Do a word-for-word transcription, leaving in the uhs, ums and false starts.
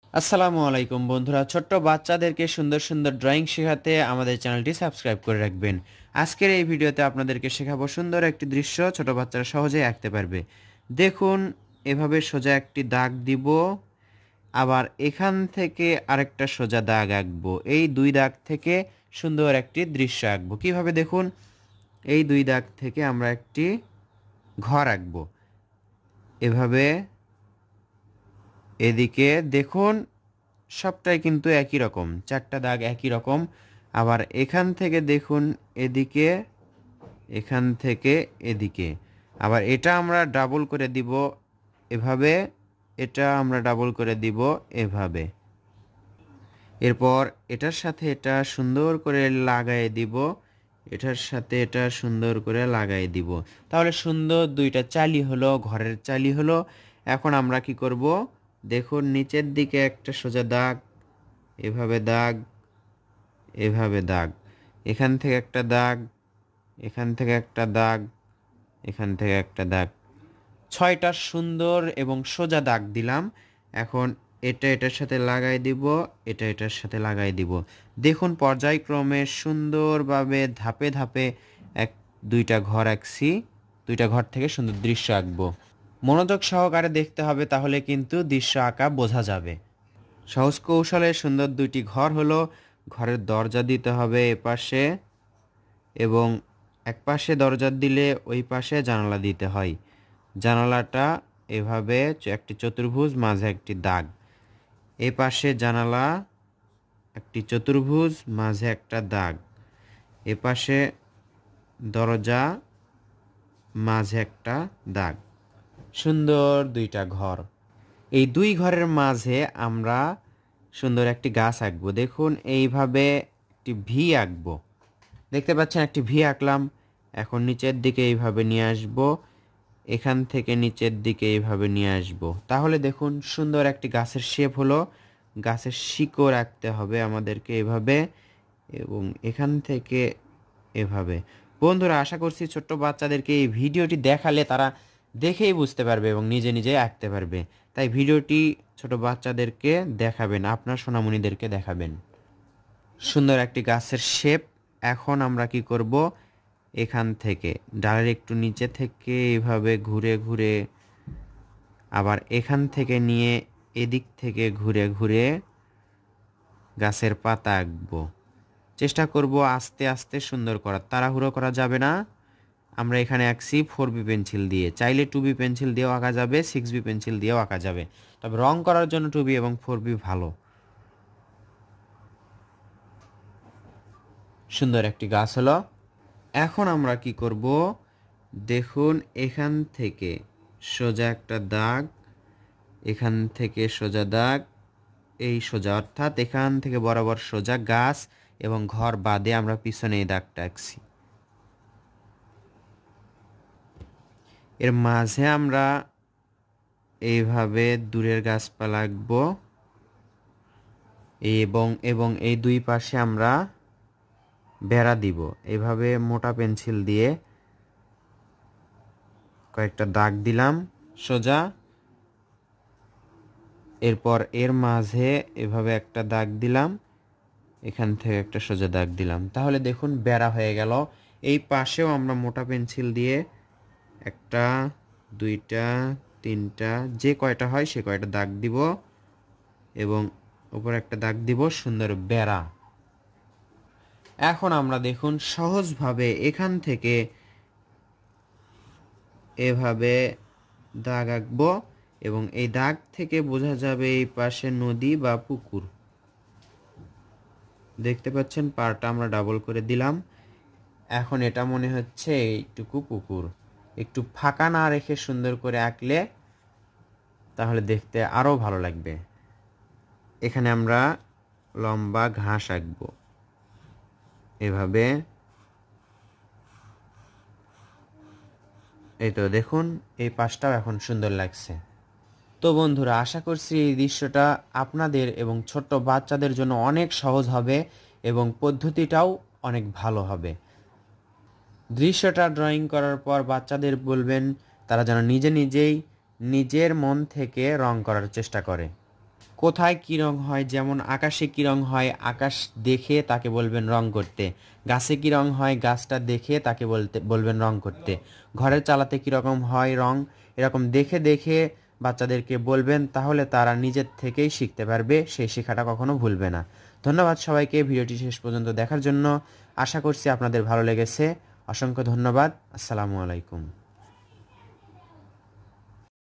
আসসালামু আলাইকুম বন্ধুরা, ছোট্ট বাচ্চাদেরকে সুন্দর সুন্দর ড্রয়িং শেখাতে আমাদের চ্যানেলটি সাবস্ক্রাইব করে রাখবেন। আজকের এই ভিডিওতে আপনাদেরকে শেখাবো সুন্দর একটি দৃশ্য ছোট বাচ্চারা সহজেই আঁকতে পারবে। দেখুন, এভাবে সোজা একটি দাগ দিব, আবার এখান থেকে আরেকটা সোজা দাগ আঁকবো। এই দুই দাগ থেকে সুন্দর একটি দৃশ্য আঁকবো। কিভাবে দেখুন, এই দুই দাগ থেকে আমরা একটি ঘর আঁকবো। এভাবে এদিকে দেখুন, সবটাই কিন্তু একই রকম, চারটা দাগ একই রকম। আবার এখান থেকে দেখুন, এদিকে, এখান থেকে এদিকে। আবার এটা আমরা ডাবল করে দিব এভাবে, এটা আমরা ডাবল করে দিব এভাবে। এরপর এটার সাথে এটা সুন্দর করে লাগাই দিব, এটার সাথে এটা সুন্দর করে লাগাই দিব। তাহলে সুন্দর দুইটা চালি হলো, ঘরের চালি হলো। এখন আমরা কি করব, দেখুন নিচের দিকে একটা সোজা দাগ, এভাবে দাগ, এভাবে দাগ, এখান থেকে একটা দাগ, এখান থেকে একটা দাগ, এখান থেকে একটা দাগ। ছয়টা সুন্দর এবং সোজা দাগ দিলাম। এখন এটা এটার সাথে লাগাই দিব, এটা এটার সাথে লাগাই দিব। দেখুন পর্যায়ক্রমে সুন্দরভাবে ধাপে ধাপে এক দুইটা ঘর আঁকছি। দুইটা ঘর থেকে সুন্দর দৃশ্য আঁকবো। মনোযোগ সহকারে দেখতে হবে, তাহলে কিন্তু দৃশ্য আঁকা বোঝা যাবে। সহজ কৌশলে সুন্দর দুইটি ঘর হলো। ঘরের দরজা দিতে হবে এপাশে, এবং এক পাশে দরজা দিলে ওই পাশে জানালা দিতে হয়। জানালাটা এভাবে একটি চতুর্ভুজ, মাঝে একটি দাগ। এ পাশে জানালা, একটি চতুর্ভুজ, মাঝে একটা দাগ। এ পাশে দরজা, মাঝে একটা দাগ। সুন্দর দুইটা ঘর। এই দুই ঘরের মাঝে আমরা সুন্দর একটি গাছ আঁকবো। দেখুন এইভাবে একটি ভি আঁকবো। দেখতে পাচ্ছেন একটি ভি আঁকলাম। এখন নিচের দিকে এইভাবে নিয়ে আসবো, এখান থেকে নিচের দিকে এইভাবে নিয়ে আসব। তাহলে দেখুন সুন্দর একটি গাছের শেপ হলো। গাছের শিকড় আঁকতে হবে আমাদেরকে এভাবে, এবং এখান থেকে এভাবে। বন্ধুরা, আশা করছি ছোট্ট বাচ্চাদেরকে এই ভিডিওটি দেখালে তারা দেখেই বুঝতে পারবে এবং নিজে নিজেই আঁকতে পারবে। তাই ভিডিওটি ছোট বাচ্চাদেরকে দেখাবেন, আপনার সোনামণিদেরকে দেখাবেন। সুন্দর একটি গাছের শেপ। এখন আমরা কি করব, এখান থেকে ডালের একটু নিচে থেকে এইভাবে ঘুরে ঘুরে, আবার এখান থেকে নিয়ে এদিক থেকে ঘুরে ঘুরে গাছের পাতা আঁকবো। চেষ্টা করব আস্তে আস্তে সুন্দর করার, তাড়াহুড়ো করা যাবে না। আমরা এখানে আঁকছি ফোর বি পেন্সিল দিয়ে, চাইলে টু বি পেন্সিল দিয়েও আঁকা যাবে, সিক্স বি পেন্সিল দিয়েও আঁকা যাবে। তবে রং করার জন্য টু বি এবং ফোর বি ভালো। সুন্দর একটি গাছ হলো। এখন আমরা কি করব, দেখুন এখান থেকে সোজা একটা দাগ, এখান থেকে সোজা দাগ, এই সোজা, অর্থাৎ এখান থেকে বরাবর সোজা গাছ এবং ঘর বাদে আমরা পিছনে এই দাগটা আঁকছি। এর মাঝে আমরা এইভাবে দূরের গাছপালা আঁকবো, এবং এবং এই দুই পাশে আমরা বেড়া দিব। এইভাবে মোটা পেন্সিল দিয়ে কয়েকটা দাগ দিলাম সোজা। এরপর এর মাঝে এভাবে একটা দাগ দিলাম, এখান থেকে একটা সোজা দাগ দিলাম। তাহলে দেখুন বেড়া হয়ে গেল। এই পাশেও আমরা মোটা পেন্সিল দিয়ে একটা, দুইটা, তিনটা, যে কয়টা হয় সে কয়টা দাগ দিব, এবং উপরে একটা দাগ দিব, সুন্দর বেড়া। এখন আমরা দেখুন সহজভাবে এখান থেকে এভাবে দাগ আঁকবো, এবং এই দাগ থেকে বোঝা যাবে এই পাশে নদী বা পুকুর। দেখতে পাচ্ছেন পাড়টা আমরা ডাবল করে দিলাম। এখন এটা মনে হচ্ছে এইটুকু পুকুর। একটু ফাঁকা না রেখে সুন্দর করে আঁকলে তাহলে দেখতে আরও ভালো লাগবে। এখানে আমরা লম্বা ঘাস আঁকবো এভাবে। এই তো দেখুন এই পাশটাও এখন সুন্দর লাগছে। তো বন্ধুরা, আশা করছি এই দৃশ্যটা আপনাদের এবং ছোট্ট বাচ্চাদের জন্য অনেক সহজ হবে এবং পদ্ধতিটাও অনেক ভালো হবে। দৃশ্যটা ড্রয়িং করার পর বাচ্চাদের বলবেন তারা যেন নিজে নিজেই নিজের মন থেকে রং করার চেষ্টা করে। কোথায় কী রং হয়, যেমন আকাশে কী রং হয়, আকাশ দেখে তাকে বলবেন রং করতে। গাছে কী রং হয়, গাছটা দেখে তাকে বলতে বলবেন রং করতে। ঘরের চালাতে কীরকম হয় রং, এরকম দেখে দেখে বাচ্চাদেরকে বলবেন, তাহলে তারা নিজের থেকেই শিখতে পারবে, সেই শেখাটা কখনো ভুলবে না। ধন্যবাদ সবাইকে ভিডিওটি শেষ পর্যন্ত দেখার জন্য। আশা করছি আপনাদের ভালো লেগেছে। অসংখ্য ধন্যবাদ। আসসালামু আলাইকুম।